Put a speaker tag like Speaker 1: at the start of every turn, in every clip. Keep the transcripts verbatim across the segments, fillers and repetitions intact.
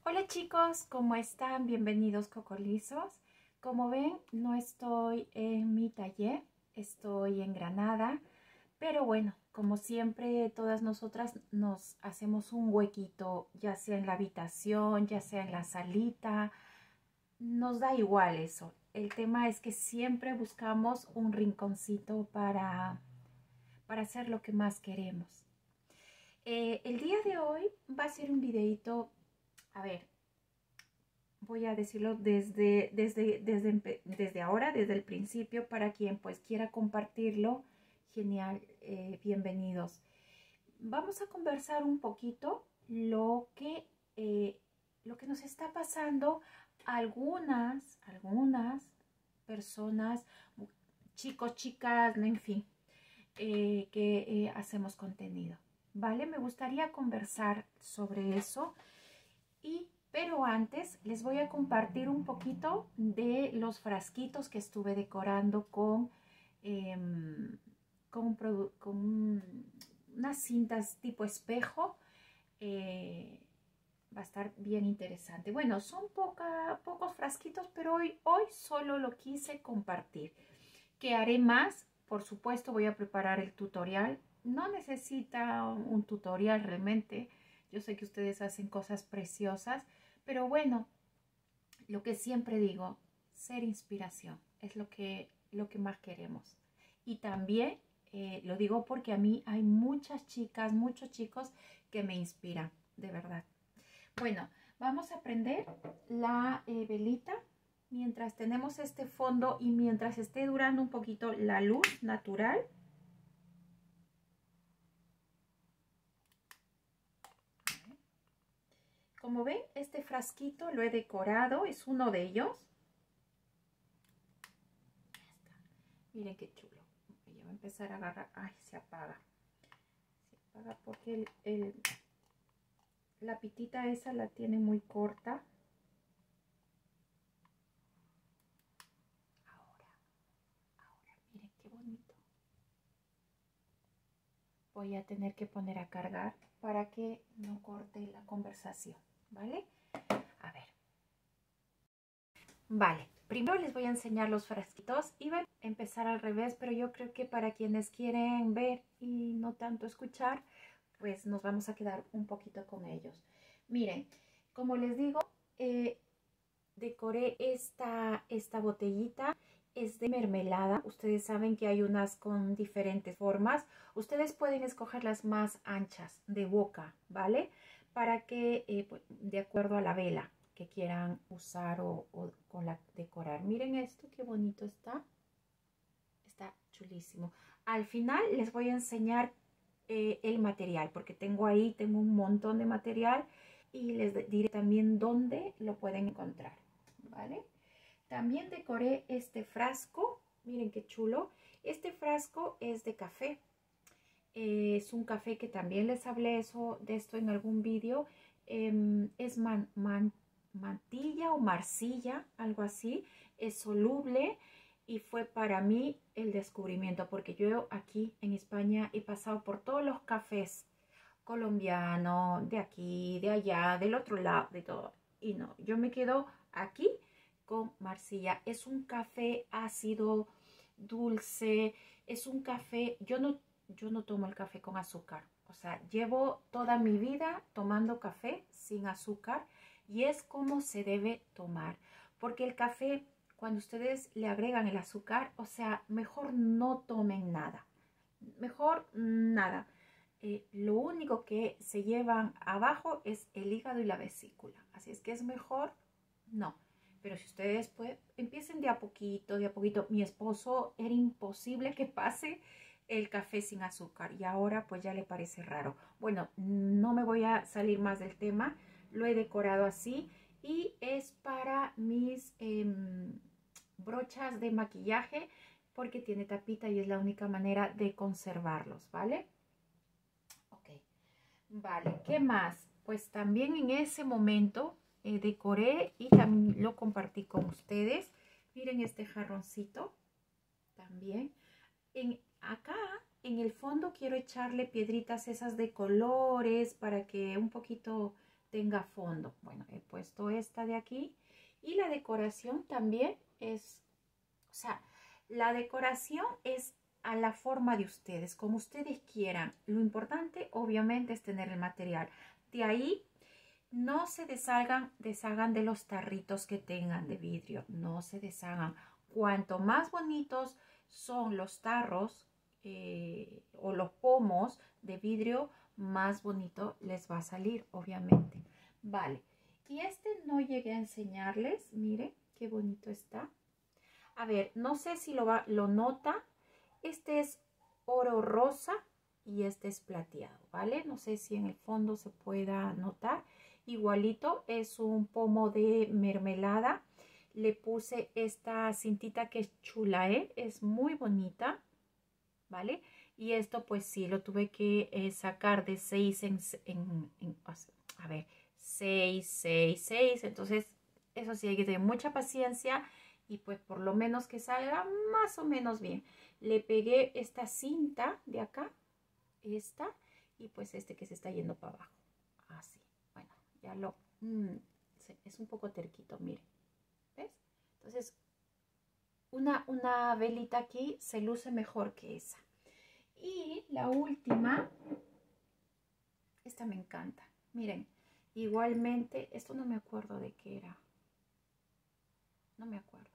Speaker 1: Hola chicos, ¿cómo están? Bienvenidos cocolizos. Como ven, no estoy en mi taller, estoy en Granada, pero bueno, como siempre, todas nosotras nos hacemos un huequito, ya sea en la habitación, ya sea en la salita, nos da igual eso. El tema es que siempre buscamos un rinconcito para, para hacer lo que más queremos. Eh, el día de hoy va a ser un videito, a ver, voy a decirlo desde, desde, desde, desde ahora, desde el principio, para quien pues quiera compartirlo. Genial, eh, bienvenidos. Vamos a conversar un poquito lo que, eh, lo que nos está pasando a algunas, algunas personas, chicos, chicas, en fin, eh, que eh, hacemos contenido. ¿Vale? Me gustaría conversar sobre eso. Y, pero antes les voy a compartir un poquito de los frasquitos que estuve decorando con, eh, con, un con un, unas cintas tipo espejo. Eh, va a estar bien interesante. Bueno, son poca, pocos frasquitos, pero hoy, hoy solo lo quise compartir. ¿Qué haré más? Por supuesto, voy a preparar el tutorial. No necesita un tutorial realmente. Yo sé que ustedes hacen cosas preciosas, pero bueno, lo que siempre digo, ser inspiración es lo que, lo que más queremos. Y también eh, lo digo porque a mí hay muchas chicas, muchos chicos que me inspiran, de verdad. Bueno, vamos a prender la eh, velita mientras tenemos este fondo y mientras esté durando un poquito la luz natural. Como ven, este frasquito lo he decorado, es uno de ellos. Miren qué chulo. Ya va a empezar a agarrar. Ay, se apaga. Se apaga porque el, el, la pitita esa la tiene muy corta. Ahora, ahora, miren qué bonito. Voy a tener que poner a cargar para que no corte la conversación, ¿vale? A ver. Vale, primero les voy a enseñar los frasquitos y voy a empezar al revés, pero yo creo que para quienes quieren ver y no tanto escuchar, pues nos vamos a quedar un poquito con ellos. Miren, como les digo, eh, decoré esta, esta botellita. Es de mermelada. Ustedes saben que hay unas con diferentes formas. Ustedes pueden escoger las más anchas de boca, ¿vale? Para que, eh, pues, de acuerdo a la vela que quieran usar o, o con la decorar. Miren esto, qué bonito está. Está chulísimo. Al final les voy a enseñar eh, el material, porque tengo ahí, tengo un montón de material y les diré también dónde lo pueden encontrar, ¿vale? También decoré este frasco, miren qué chulo. Este frasco es de café. Eh, es un café que también les hablé eso, de esto en algún vídeo. Eh, es man, man, mantilla o marcilla, algo así. Es soluble y fue para mí el descubrimiento, porque yo aquí en España he pasado por todos los cafés colombianos, de aquí, de allá, del otro lado, de todo. Y no, yo me quedo aquí con Marcilla. Es un café ácido, dulce, es un café, yo no, yo no tomo el café con azúcar. O sea, llevo toda mi vida tomando café sin azúcar y es como se debe tomar. Porque el café, cuando ustedes le agregan el azúcar, o sea, mejor no tomen nada. Mejor nada. Eh, lo único que se llevan abajo es el hígado y la vesícula. Así es que es mejor no. Pero si ustedes pues empiecen de a poquito, de a poquito. Mi esposo era imposible que pase el café sin azúcar y ahora pues ya le parece raro. Bueno, no me voy a salir más del tema. Lo he decorado así y es para mis eh, brochas de maquillaje porque tiene tapita y es la única manera de conservarlos, ¿vale? Ok, vale, ¿qué más? Pues también en ese momento eh, decoré y también lo compartí con ustedes. Miren este jarroncito también. En, acá en el fondo quiero echarle piedritas esas de colores para que un poquito tenga fondo. Bueno, he puesto esta de aquí y la decoración también es, o sea, la decoración es a la forma de ustedes, como ustedes quieran. Lo importante obviamente es tener el material. De ahí no se deshagan, deshagan de los tarritos que tengan de vidrio, no se deshagan. Cuanto más bonitos son los tarros eh, o los pomos de vidrio, más bonito les va a salir, obviamente. Vale, y este no llegué a enseñarles, miren qué bonito está. A ver, no sé si lo, va, lo nota, este es oro rosa y este es plateado, ¿vale? No sé si en el fondo se pueda notar. Igualito, es un pomo de mermelada. Le puse esta cintita que es chula, ¿eh? Es muy bonita, ¿vale? Y esto pues sí, lo tuve que eh, sacar de seis en, en, en, a ver, seis, seis, seis. Entonces, eso sí, hay que tener mucha paciencia y pues por lo menos que salga más o menos bien. Le pegué esta cinta de acá, esta, y pues este que se está yendo para abajo. Así, bueno, ya lo... Mmm, es un poco terquito, miren. ¿Ves? Entonces, una, una velita aquí se luce mejor que esa. Y la última, esta me encanta. Miren, igualmente, esto no me acuerdo de qué era. No me acuerdo.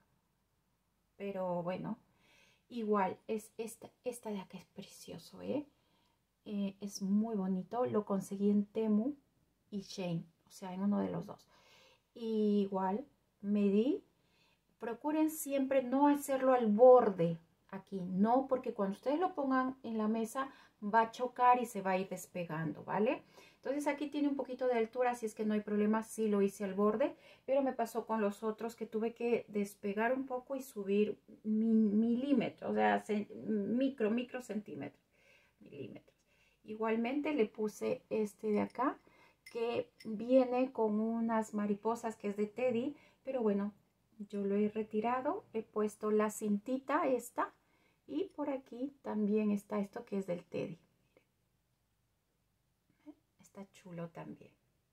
Speaker 1: Pero bueno, igual, es esta, esta de acá es precioso, ¿eh? Eh, es muy bonito. Lo conseguí en Temu y Shein, o sea, en uno de los dos. Y igual, medí. Procuren siempre no hacerlo al borde aquí, no, porque cuando ustedes lo pongan en la mesa va a chocar y se va a ir despegando, ¿vale? Entonces aquí tiene un poquito de altura, así es que no hay problema si lo hice al borde, pero me pasó con los otros que tuve que despegar un poco y subir milímetros, o sea, micro, micro centímetros, milímetros. Igualmente le puse este de acá, que viene con unas mariposas que es de Teddy, pero bueno, yo lo he retirado, he puesto la cintita esta y por aquí también está esto que es del Teddy. Está chulo también.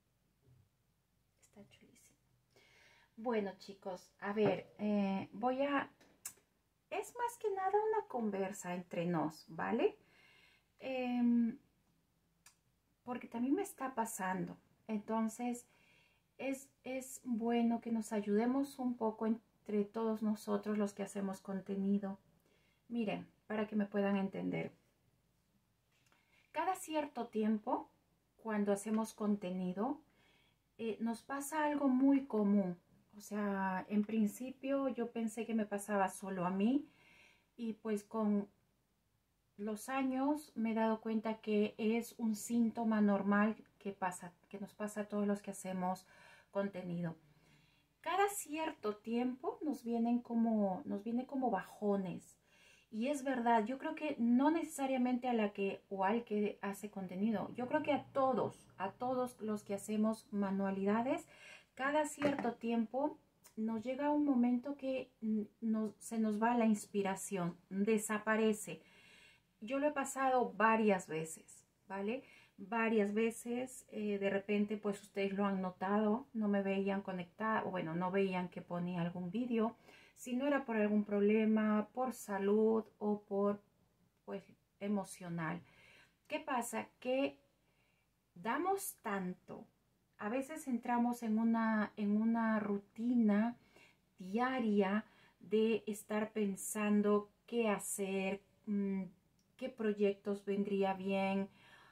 Speaker 1: Está chulísimo. Bueno, chicos, a ver, eh, voy a... Es más que nada una conversa entre nos, ¿vale? Eh, porque también me está pasando. Entonces, es, es bueno que nos ayudemos un poco entre todos nosotros los que hacemos contenido. Miren, para que me puedan entender. Cada cierto tiempo, cuando hacemos contenido, eh, nos pasa algo muy común. O sea, en principio yo pensé que me pasaba solo a mí y pues con los años me he dado cuenta que es un síntoma normal que pasa, que nos pasa a todos los que hacemos contenido. Cada cierto tiempo nos vienen como, nos viene como bajones. Y es verdad, yo creo que no necesariamente a la que o al que hace contenido, yo creo que a todos, a todos los que hacemos manualidades, cada cierto tiempo nos llega un momento que nos, se nos va la inspiración, desaparece. Yo lo he pasado varias veces, ¿vale? Varias veces, eh, de repente pues ustedes lo han notado, no me veían conectada, o bueno, no veían que ponía algún vídeo, si no era por algún problema, por salud o por pues emocional. ¿Qué pasa? Que damos tanto, a veces entramos en una, en una rutina diaria de estar pensando qué hacer, mmm, qué proyectos vendría bien,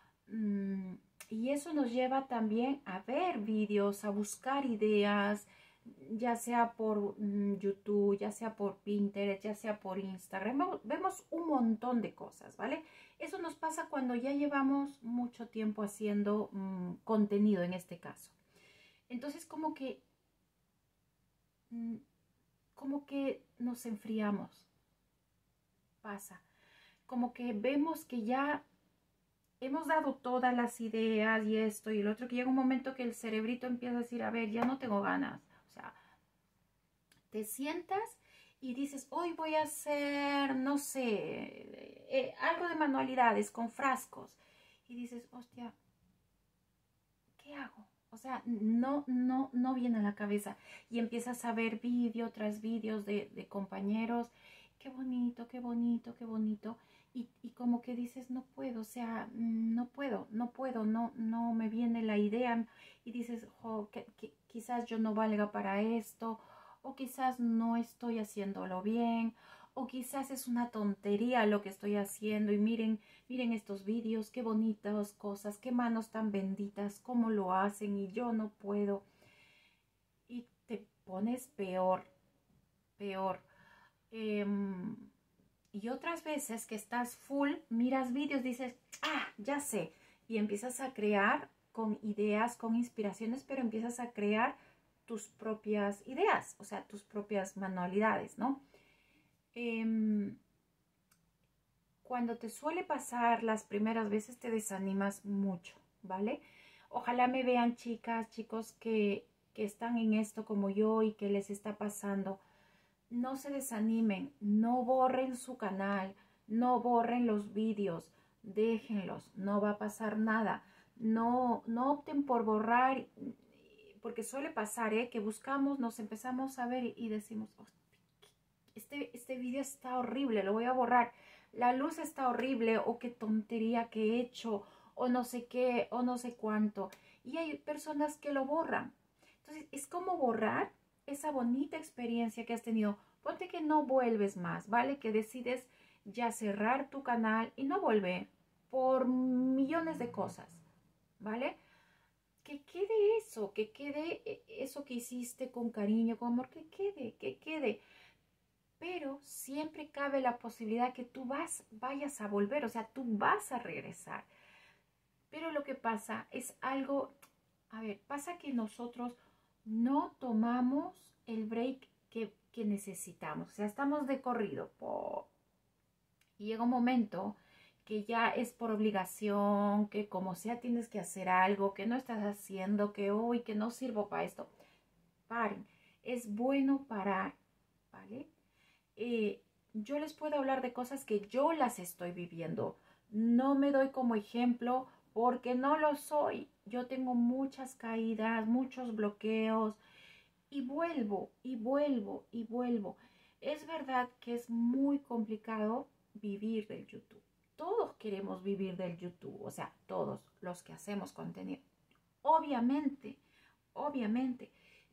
Speaker 1: y eso nos lleva también a ver vídeos, a buscar ideas, ya sea por um, YouTube, ya sea por Pinterest, ya sea por Instagram. Vemos un montón de cosas, ¿vale? Eso nos pasa cuando ya llevamos mucho tiempo haciendo um, contenido en este caso. Entonces como que, um, como que nos enfriamos. Pasa. Como que vemos que ya hemos dado todas las ideas y esto y el otro, que llega un momento que el cerebrito empieza a decir, a ver, ya no tengo ganas. O sea, te sientas y dices, hoy voy a hacer, no sé, eh, algo de manualidades con frascos. Y dices, hostia, ¿qué hago? O O sea, no, no, no viene a la cabeza. Y empiezas a ver vídeo tras vídeos de, de compañeros. Qué bonito, qué bonito, qué bonito. Y, y como que dices, no puedo, o sea, no puedo, no puedo, no, no me viene la idea. Y dices, oh, que, que, quizás yo no valga para esto, o quizás no estoy haciéndolo bien, o quizás es una tontería lo que estoy haciendo. Y miren, miren estos vídeos, qué bonitas cosas, qué manos tan benditas, cómo lo hacen y yo no puedo. Y te pones peor, peor. Eh, y otras veces que estás full, miras vídeos, dices, ah, ya sé. Y empiezas a crear con ideas, con inspiraciones, pero empiezas a crear tus propias ideas, o sea, tus propias manualidades, ¿no? Eh, Cuando te suele pasar las primeras veces te desanimas mucho, ¿vale? Ojalá me vean chicas, chicos que, que están en esto como yo y que les está pasando. No se desanimen, no borren su canal, no borren los vídeos, déjenlos, no va a pasar nada. No, no opten por borrar, porque suele pasar, ¿eh? Que buscamos, nos empezamos a ver y, y decimos, oh, este, este vídeo está horrible, lo voy a borrar. La luz está horrible, o qué tontería que he hecho, o no sé qué, o no sé cuánto. Y hay personas que lo borran. Entonces, es como borrar esa bonita experiencia que has tenido. Ponte que no vuelves más, ¿vale? Que decides ya cerrar tu canal y no volver por millones de cosas, ¿vale? Que quede eso, que quede eso que hiciste con cariño, con amor, que quede, que quede. Pero siempre cabe la posibilidad que tú vas, vayas a volver, o sea, tú vas a regresar. Pero lo que pasa es algo, a ver, pasa que nosotros no tomamos el break que, que necesitamos, o sea, estamos de corrido. Po. Y llega un momento que ya es por obligación, que como sea tienes que hacer algo, que no estás haciendo, que hoy, que no sirvo para esto. Paren, es bueno parar, ¿vale? Eh, yo les puedo hablar de cosas que yo las estoy viviendo. No me doy como ejemplo porque no lo soy. Yo tengo muchas caídas, muchos bloqueos y vuelvo y vuelvo y vuelvo. Es verdad que es muy complicado vivir del YouTube. Todos queremos vivir del YouTube, o sea, todos los que hacemos contenido. Obviamente, obviamente.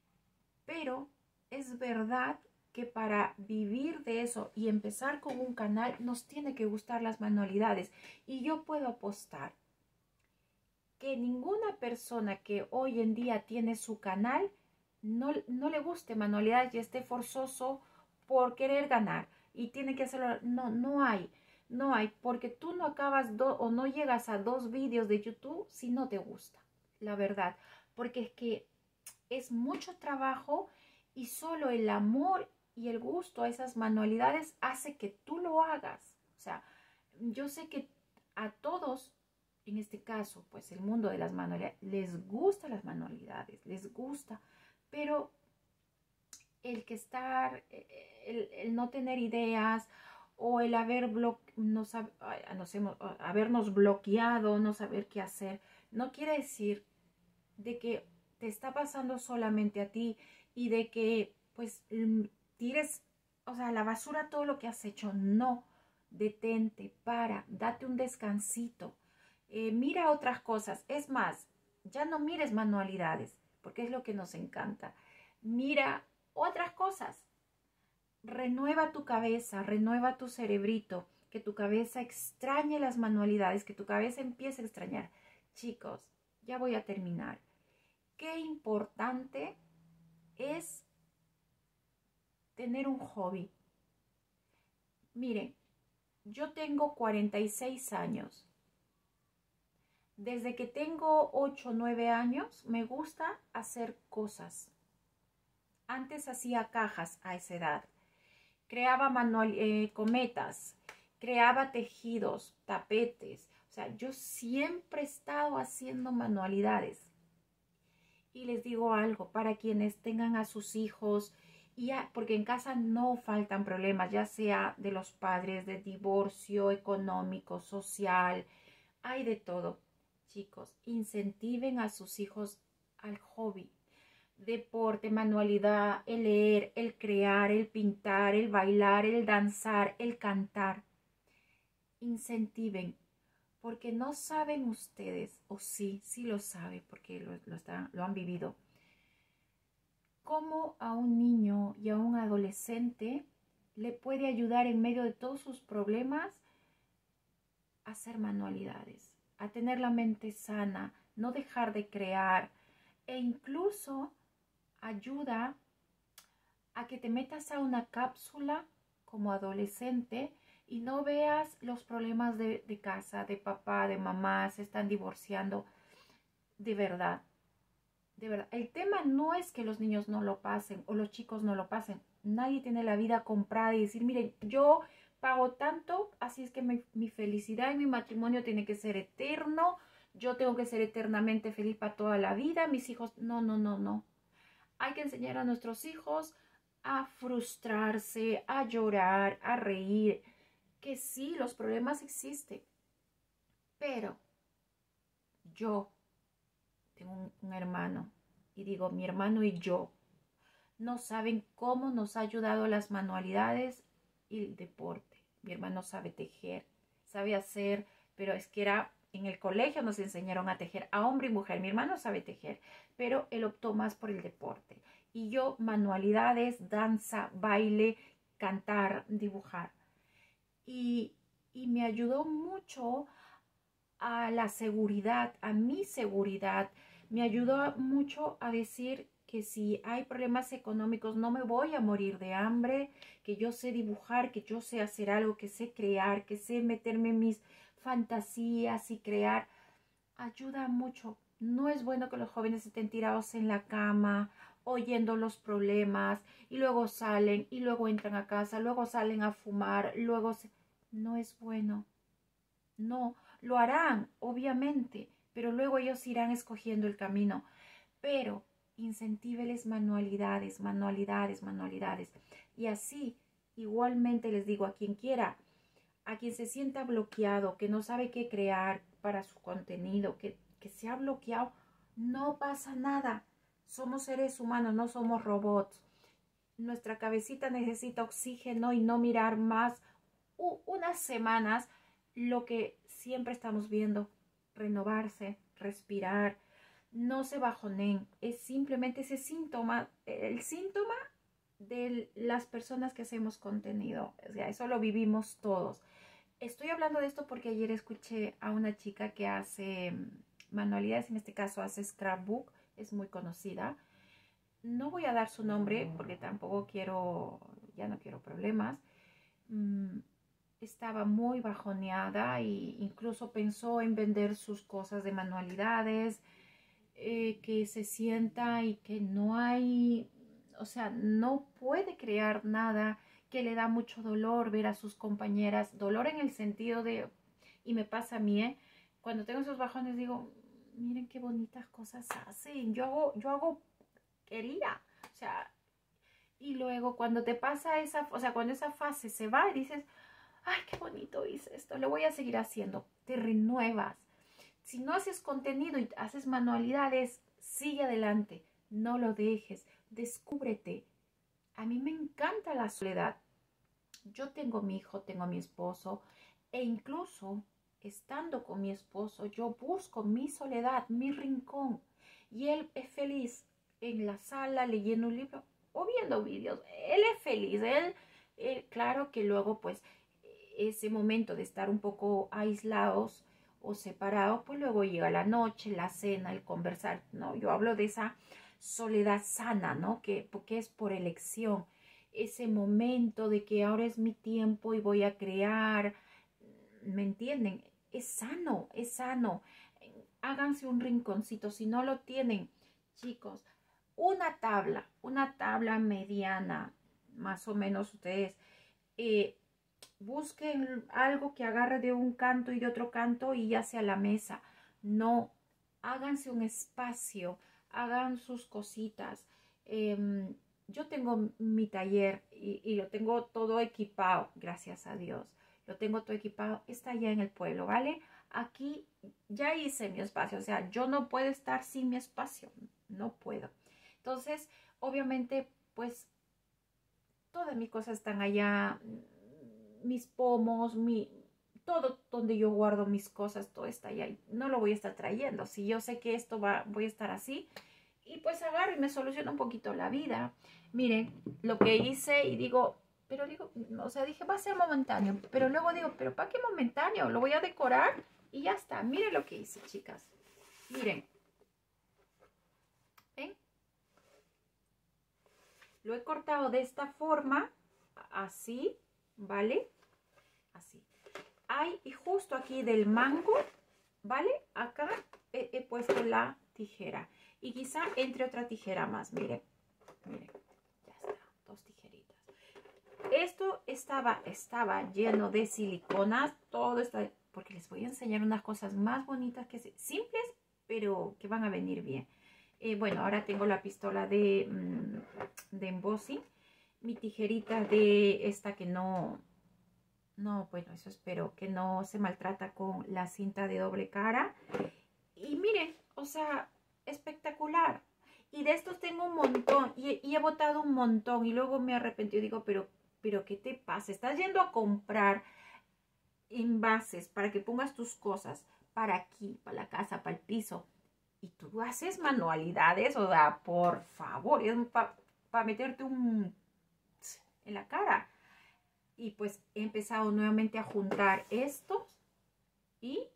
Speaker 1: Pero es verdad que para vivir de eso y empezar con un canal nos tiene que gustar las manualidades. Y yo puedo apostar que ninguna persona que hoy en día tiene su canal no, no le guste manualidades y esté forzoso por querer ganar y tiene que hacerlo. No, no hay, no hay, porque tú no acabas do, o no llegas a dos vídeos de YouTube si no te gusta, la verdad, porque es que es mucho trabajo y solo el amor y el gusto a esas manualidades hace que tú lo hagas. O sea, yo sé que a todos, en este caso, pues el mundo de las manualidades, les gusta las manualidades, les gusta, pero el que estar, el, el no tener ideas o el haber blo nos, nos hemos, habernos bloqueado, no saber qué hacer, no quiere decir de que te está pasando solamente a ti y de que pues tires, o sea, a la basura todo lo que has hecho. No, detente, para, date un descansito, eh, mira otras cosas. Es más, ya no mires manualidades, porque es lo que nos encanta. Mira otras cosas. Renueva tu cabeza, renueva tu cerebrito, que tu cabeza extrañe las manualidades, que tu cabeza empiece a extrañar. Chicos, ya voy a terminar. Qué importante es tener un hobby. Miren, yo tengo cuarenta y seis años. Desde que tengo ocho o nueve años me gusta hacer cosas. Antes hacía cajas a esa edad. Creaba manual, eh, cometas, creaba tejidos, tapetes. O sea, yo siempre he estado haciendo manualidades. Y les digo algo, para quienes tengan a sus hijos, y a, porque en casa no faltan problemas, ya sea de los padres, de divorcio económico, social, hay de todo. Chicos, incentiven a sus hijos al hobby. Deporte, manualidad, el leer, el crear, el pintar, el bailar, el danzar, el cantar. Incentiven, porque no saben ustedes, o sí, sí lo saben, porque lo, lo, están, lo han vivido, cómo a un niño y a un adolescente le puede ayudar en medio de todos sus problemas a hacer manualidades, a tener la mente sana, no dejar de crear, e incluso ayuda a que te metas a una cápsula como adolescente y no veas los problemas de, de casa, de papá, de mamá, se están divorciando. De verdad, de verdad. El tema no es que los niños no lo pasen o los chicos no lo pasen. Nadie tiene la vida comprada y decir, miren, yo pago tanto, así es que mi, mi felicidad y mi matrimonio tiene que ser eterno. Yo tengo que ser eternamente feliz para toda la vida. Mis hijos, no, no, no, no. Hay que enseñar a nuestros hijos a frustrarse, a llorar, a reír. Que sí, los problemas existen. Pero yo tengo un, un hermano, y digo mi hermano y yo, no saben cómo nos ha ayudado las manualidades y el deporte. Mi hermano sabe tejer, sabe hacer, pero es que era en el colegio nos enseñaron a tejer a hombre y mujer. Mi hermano sabe tejer, pero él optó más por el deporte. Y yo manualidades, danza, baile, cantar, dibujar. Y, y me ayudó mucho a la seguridad, a mi seguridad. Me ayudó mucho a decir que si hay problemas económicos no me voy a morir de hambre, que yo sé dibujar, que yo sé hacer algo, que sé crear, que sé meterme en mis fantasías y crear. Ayuda mucho. No es bueno que los jóvenes estén tirados en la cama, oyendo los problemas, y luego salen, y luego entran a casa, luego salen a fumar, luego se... No es bueno. No, lo harán, obviamente, pero luego ellos irán escogiendo el camino. Pero incentíveles manualidades, manualidades, manualidades. Y así, igualmente les digo a quien quiera, a quien se sienta bloqueado, que no sabe qué crear para su contenido, que, que se ha bloqueado, no pasa nada. Somos seres humanos, no somos robots. Nuestra cabecita necesita oxígeno y no mirar más uh, unas semanas lo que siempre estamos viendo, renovarse, respirar, no se bajonen, es simplemente ese síntoma, el síntoma de las personas que hacemos contenido, o sea, eso lo vivimos todos. Estoy hablando de esto porque ayer escuché a una chica que hace manualidades, en este caso hace scrapbook, es muy conocida. No voy a dar su nombre porque tampoco quiero, ya no quiero problemas. Mm, estaba muy bajoneada e incluso pensó en vender sus cosas de manualidades, eh, que se sienta y que no hay, o sea, no puede crear nada, que le da mucho dolor ver a sus compañeras, dolor en el sentido de, y me pasa a mí, ¿eh? Cuando tengo esos bajones digo, miren qué bonitas cosas hacen, yo hago, yo hago quería, o sea, y luego cuando te pasa esa, o sea, cuando esa fase se va y dices, ay, qué bonito hice esto, lo voy a seguir haciendo, te renuevas. Si no haces contenido y haces manualidades, sigue adelante, no lo dejes, descúbrete. A mí me encanta la soledad. Yo tengo mi hijo, tengo mi esposo, e incluso estando con mi esposo, yo busco mi soledad, mi rincón, y él es feliz en la sala leyendo un libro o viendo vídeos. Él es feliz, él, él, claro que luego pues ese momento de estar un poco aislados o separados, pues luego llega la noche, la cena, el conversar, ¿no? Yo hablo de esa soledad sana, ¿no? Que, porque es por elección, ese momento de que ahora es mi tiempo y voy a crear, ¿me entienden? Es sano, es sano. Háganse un rinconcito, si no lo tienen, chicos, una tabla, una tabla mediana, más o menos ustedes, eh, busquen algo que agarre de un canto y de otro canto y ya sea la mesa. No, háganse un espacio, hagan sus cositas. Eh, yo tengo mi taller y, y lo tengo todo equipado, gracias a Dios. Lo tengo todo equipado, está allá en el pueblo, ¿vale? Aquí ya hice mi espacio, o sea, yo no puedo estar sin mi espacio. no puedo. Entonces, obviamente, pues, todas mis cosas están allá, mis pomos, mi, todo donde yo guardo mis cosas, todo está allá. No lo voy a estar trayendo. Si yo sé que esto va, voy a estar así, y pues agarro y me soluciona un poquito la vida. Miren, lo que hice y digo, pero digo, o sea, dije, va a ser momentáneo. Pero luego digo, pero ¿para qué momentáneo? Lo voy a decorar y ya está. Miren lo que hice, chicas. Miren. ¿Ven? Lo he cortado de esta forma, así, ¿vale? Así. Hay, y justo aquí del mango, ¿vale? Acá he, he puesto la tijera. Y quizá entre otra tijera más, miren. Miren, ya está, dos tijeritas. Esto estaba, estaba lleno de siliconas, todo está, porque les voy a enseñar unas cosas más bonitas, que simples, pero que van a venir bien. Eh, bueno, ahora tengo la pistola de, de embossing, mi tijerita de esta que no, no, bueno, eso espero, que no se maltrata con la cinta de doble cara. Y miren, o sea, espectacular. Y de estos tengo un montón y, y he botado un montón y luego me arrepentí y digo, pero, pero ¿qué te pasa? Estás yendo a comprar envases para que pongas tus cosas para aquí, para la casa, para el piso. Y tú haces manualidades, o sea, por favor, es para pa meterte un en la cara. Y pues he empezado nuevamente a juntar estos y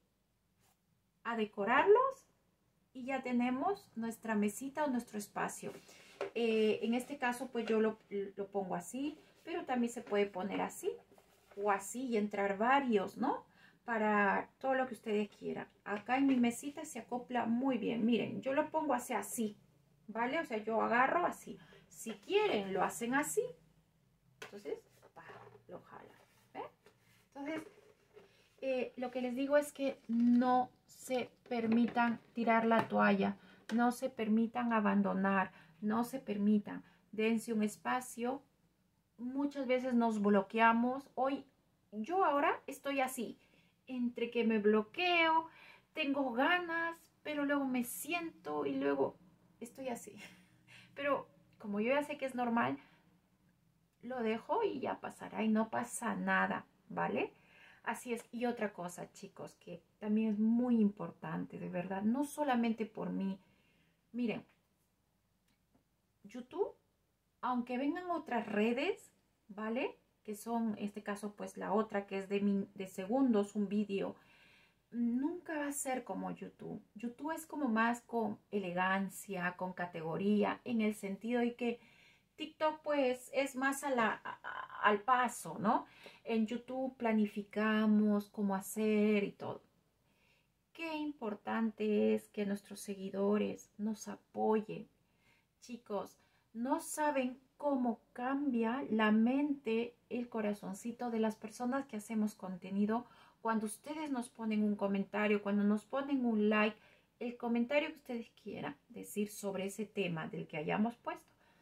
Speaker 1: a decorarlos. Y ya tenemos nuestra mesita o nuestro espacio. Eh, en este caso, pues yo lo, lo pongo así, pero también se puede poner así o así y entrar varios, ¿no? Para todo lo que ustedes quieran. Acá en mi mesita se acopla muy bien. Miren, yo lo pongo así, así, ¿vale? O sea, yo agarro así. Si quieren, lo hacen así. Entonces, pa, lo jalan. ¿Ven? Entonces, eh, lo que les digo es que no se permitan tirar la toalla. No se permitan abandonar. No se permitan. Dense un espacio. Muchas veces nos bloqueamos. Hoy, yo ahora estoy así. Entre que me bloqueo, tengo ganas, pero luego me siento y luego estoy así. Pero como yo ya sé que es normal, lo dejo y ya pasará y no pasa nada, ¿vale? Así es. Y otra cosa, chicos, que también es muy importante, de verdad, no solamente por mí. Miren, YouTube, aunque vengan otras redes, ¿vale? Que son, en este caso, pues la otra que es de, min, de segundos, un vídeo, nunca va a ser como YouTube. YouTube es como más con elegancia, con categoría, en el sentido de que TikTok pues es más a la, a, al paso, ¿no? En YouTube planificamos cómo hacer y todo. Qué importante es que nuestros seguidores nos apoyen. Chicos, no saben cómo cambia la mente, el corazoncito de las personas que hacemos contenido cuando ustedes nos ponen un comentario, cuando nos ponen un like, el comentario que ustedes quieran decir sobre ese tema del que hayamos puesto.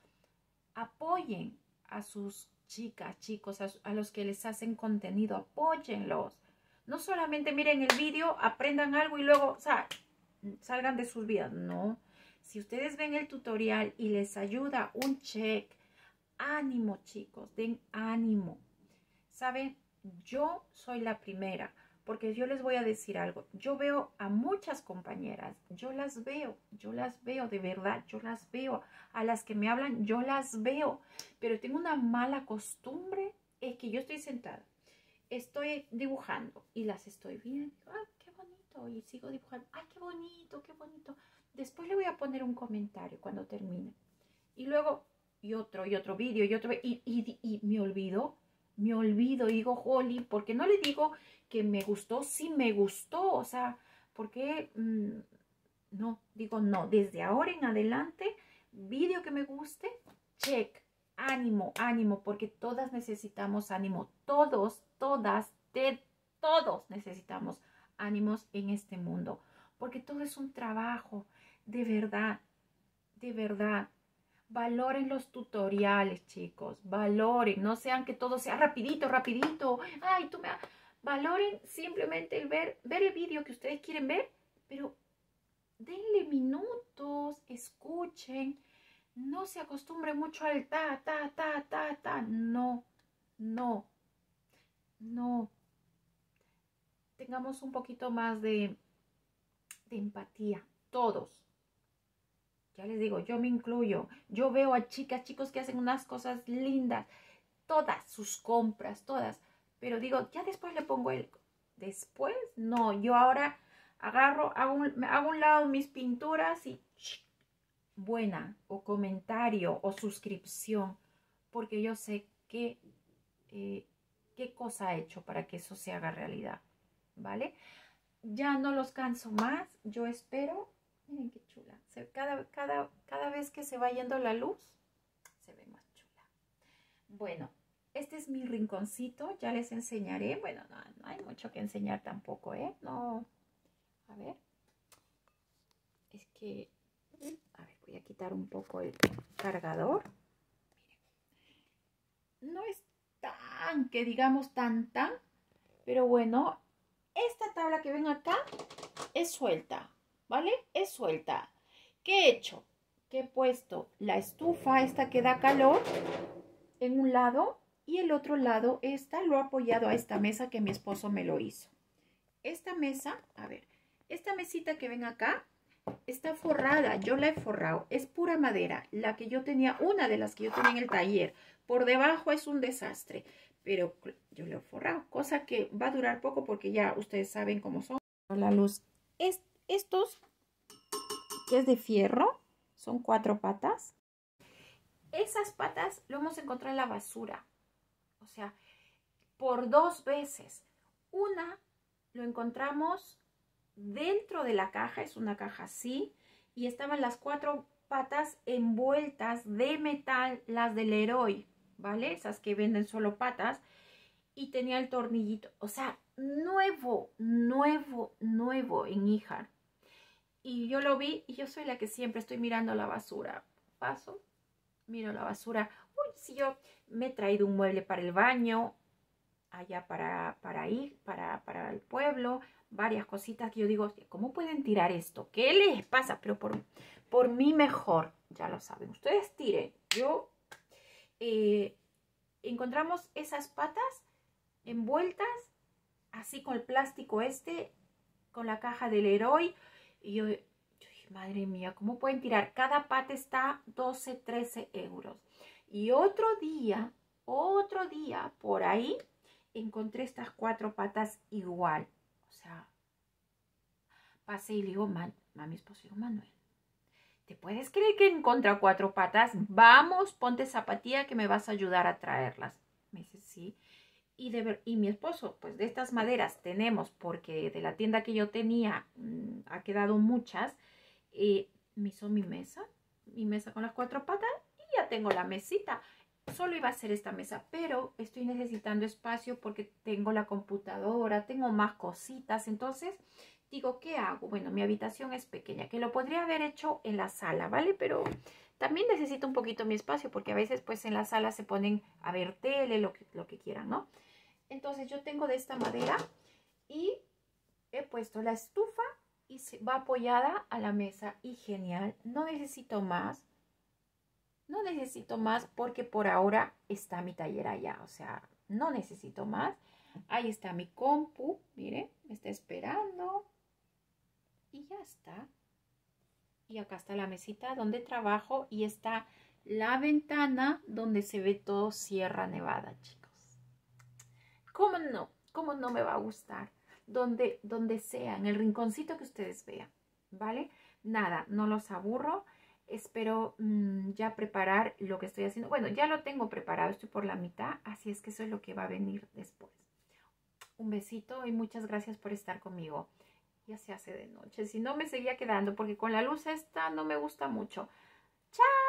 Speaker 1: Apoyen a sus chicas, chicos, a, a los que les hacen contenido, apóyenlos. No solamente miren el vídeo, aprendan algo y luego, o sea, salgan de sus vidas, no. Si ustedes ven el tutorial y les ayuda un check, ánimo, chicos, den ánimo. ¿Saben? Yo soy la primera, porque yo les voy a decir algo. Yo veo a muchas compañeras, yo las veo, yo las veo, de verdad, yo las veo. A las que me hablan, yo las veo. Pero tengo una mala costumbre, es que yo estoy sentada, estoy dibujando y las estoy viendo. ¡Ay, qué bonito! Y sigo dibujando. ¡Ay, qué bonito, qué bonito! Después le voy a poner un comentario cuando termine. Y luego, y otro, y otro vídeo, y otro, y, y, y me olvido, me olvido, y digo, jolly, porque no le digo que me gustó, sí me gustó, o sea, porque, mmm, no, digo, no, desde ahora en adelante, vídeo que me guste, check, ánimo, ánimo, porque todas necesitamos ánimo, todos, todas, de, todos necesitamos ánimos en este mundo, porque todo es un trabajo. De verdad, de verdad, valoren los tutoriales, chicos, valoren, no sean que todo sea rapidito, rapidito, ay, tú me... Valoren simplemente el ver, ver el vídeo que ustedes quieren ver, pero denle minutos, escuchen, no se acostumbre mucho al ta, ta, ta, ta, ta, no, no, no. Tengamos un poquito más de, de empatía, todos. Ya les digo, yo me incluyo, yo veo a chicas, chicos que hacen unas cosas lindas, todas sus compras, todas, pero digo, ya después le pongo el, después, no, yo ahora agarro, hago un, hago un lado mis pinturas y buena, o comentario, o suscripción, porque yo sé que, eh, qué cosa ha hecho para que eso se haga realidad, ¿vale? Ya no los canso más, yo espero, miren qué chula, cada, cada, cada vez que se va yendo la luz, se ve más chula. Bueno, este es mi rinconcito, ya les enseñaré, bueno, no, no hay mucho que enseñar tampoco, ¿eh? No, a ver, es que, a ver, voy a quitar un poco el cargador. Miren, no es tan, que digamos tan, tan, pero bueno, esta tabla que ven acá es suelta, ¿vale? Es suelta. ¿Qué he hecho? Que he puesto la estufa esta que da calor en un lado y el otro lado esta lo he apoyado a esta mesa que mi esposo me lo hizo. Esta mesa, a ver, esta mesita que ven acá está forrada, yo la he forrado, es pura madera, la que yo tenía, una de las que yo tenía en el taller. Por debajo es un desastre, pero yo la he forrado, cosa que va a durar poco porque ya ustedes saben cómo son. La luz, es, estos que es de fierro, son cuatro patas. Esas patas lo hemos encontrado en la basura, o sea, por dos veces. Una lo encontramos dentro de la caja, es una caja así, y estaban las cuatro patas envueltas de metal, las del Leroy, ¿vale? Esas que venden solo patas, y tenía el tornillito, o sea, nuevo, nuevo, nuevo en Ijar. Y yo lo vi y yo soy la que siempre estoy mirando la basura. Paso, miro la basura. Uy, si yo me he traído un mueble para el baño, allá para, para ir, para, para el pueblo, varias cositas que yo digo, ¿cómo pueden tirar esto? ¿Qué les pasa? Pero por, por mí mejor, ya lo saben. Ustedes tiren. Yo eh, encontramos esas patas envueltas, así con el plástico este, con la caja del Leroy. Y yo, yo dije, madre mía, ¿cómo pueden tirar? Cada pata está doce, trece euros. Y otro día, otro día, por ahí, encontré estas cuatro patas igual. O sea, pasé y le digo, man, mami, esposo, digo, Manuel, ¿te puedes creer que encontré cuatro patas? Vamos, ponte zapatilla que me vas a ayudar a traerlas. Me dice, sí. Y, de ver, y mi esposo, pues de estas maderas tenemos, porque de la tienda que yo tenía mmm, ha quedado muchas. Eh, me hizo mi mesa, mi mesa con las cuatro patas y ya tengo la mesita. Solo iba a ser esta mesa, pero estoy necesitando espacio porque tengo la computadora, tengo más cositas. Entonces, digo, ¿qué hago? Bueno, mi habitación es pequeña, que lo podría haber hecho en la sala, ¿vale? Pero también necesito un poquito mi espacio porque a veces, pues, en la sala se ponen a ver tele, lo que, lo que quieran, ¿no? Entonces, yo tengo de esta madera y he puesto la estufa y se va apoyada a la mesa y genial. No necesito más. No necesito más porque por ahora está mi taller allá, o sea, no necesito más. Ahí está mi compu, miren, me está esperando. Y ya está. Y acá está la mesita donde trabajo y está la ventana donde se ve todo Sierra Nevada, chicos. ¿Cómo no? ¿Cómo no me va a gustar? Donde, donde sea, en el rinconcito que ustedes vean, ¿vale? Nada, no los aburro. Espero mmm, ya preparar lo que estoy haciendo. Bueno, ya lo tengo preparado, estoy por la mitad, así es que eso es lo que va a venir después. Un besito y muchas gracias por estar conmigo. Ya se hace de noche, si no me seguía quedando porque con la luz esta no me gusta mucho. ¡Chao!